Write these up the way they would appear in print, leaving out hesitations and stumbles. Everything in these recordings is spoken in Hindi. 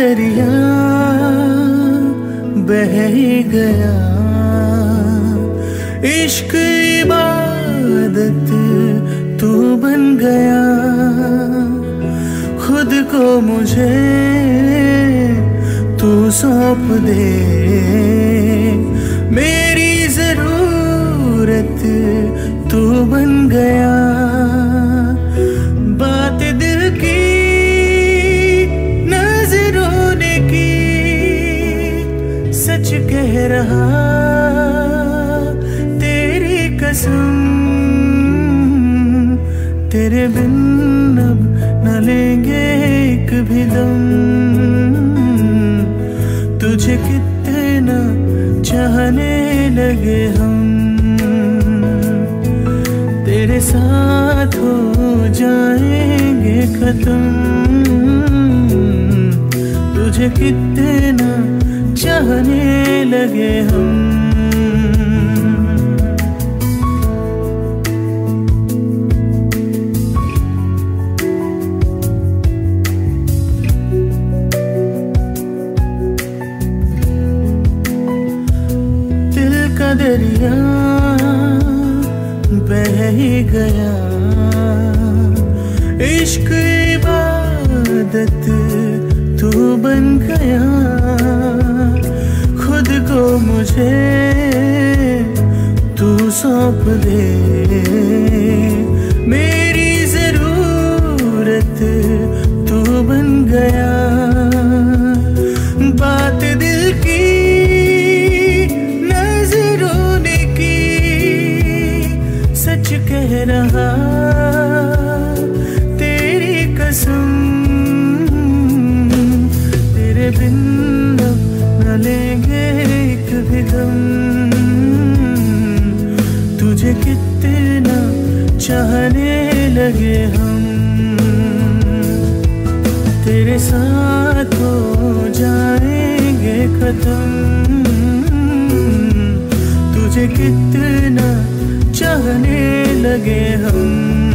दरिया बह ही गया, इश्क इबादत तू बन गया। खुद को मुझे तू सौंप दे, मेरी जरूरत तू बन गया। बात दिल की नजरों ने की, सच कह रहा तेरी कसम। तेरे बिन अब न लेंगे एक भी दम, तुझे कितना चाहने लगे हम। तेरे साथ हो जाएंगे खत्म, तुझे कितना चाहने लगे हम। दिल का दरिया बह ही गया, इश्क इबादत तू बन गया। खुद को मुझे तू सौंप दे, मेरी जरूरत तू बन गया। बात दिल की नजरों ने की, सच कह रहा तेरी कसम। तेरे बिन न लेंगे एक भी दम, तुझे कितना चाहने लगे हम। तेरे साथ हो जाएंगे खत्म, तुझे कितना चाहने लगे हम।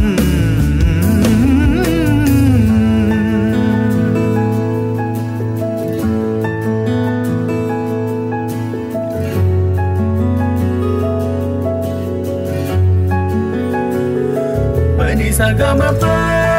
पनी सा ग म प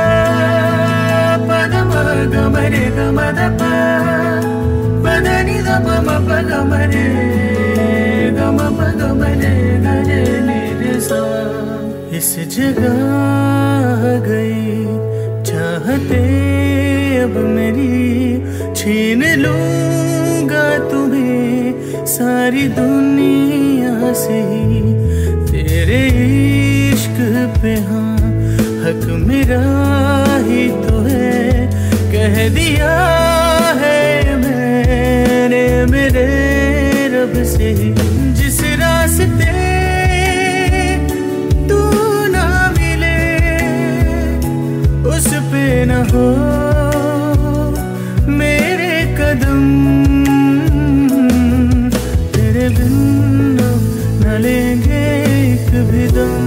प द म ग म रे ग म द प प द नि द प म प ग म रे ग म प ग म रे ग रे नि रे सा। इस जगह गई चाहते अब मेरी, छीन लूंगा तुम्हें सारी दुनिया से ही। तेरे इश्क पे हाँ हक मेरा ही तो है, कह दिया है मैंने मेरे रब से। जिस रास्ते तू ना मिले उस पे न हो मेरे कदम। तेरे बिन न लेंगे एक भी दम,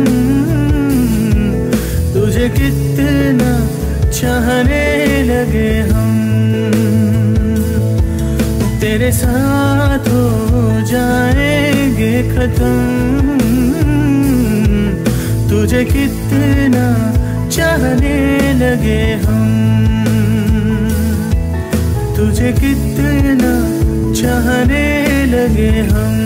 तुझे कितना चाहने लगे हम। तेरे साथ हो जाएंगे खत्म, तुझे कितना चाहने लगे हम। तुझे कितना चाहने लगे हम।